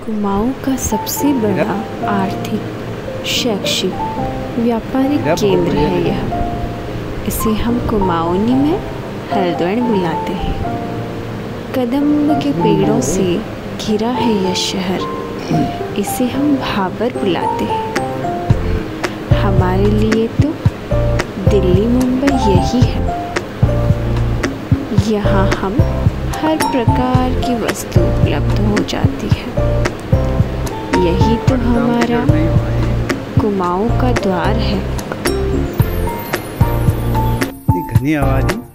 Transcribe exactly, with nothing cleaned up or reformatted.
कुमाऊं का सबसे बड़ा आर्थिक, शैक्षिक, व्यापारिक केंद्र है यह। इसे हम कुमाऊनी में हल्द्वानी बुलाते हैं। कदम्ब के पेड़ों से घिरा है यह शहर। इसे हम भाबर बुलाते हैं। हमारे लिए तो दिल्ली मुंबई यही है। यहाँ हम हर प्रकार की वस्तु उपलब्ध हो जाती है। यही तो हमारा कुमाऊं का द्वार है। घनी आवाज़